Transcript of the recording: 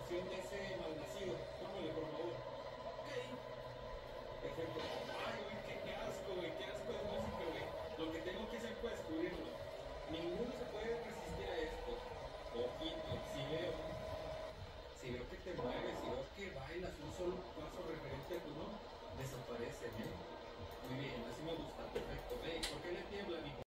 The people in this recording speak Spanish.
canción de ese malnacido. Póngale, por favor. Ok. Perfecto. Ay, güey, qué asco, güey. Qué asco de música, güey. Lo que tengo que hacer para descubrirlo. Ninguno se puede resistir a esto. Ojito, si veo que te mueves, si veo que bailas un solo paso referente a tu no, desaparecen, ¿eh? Muy bien, así me gusta. Perfecto. Hey, ¿por qué le tiembla, mi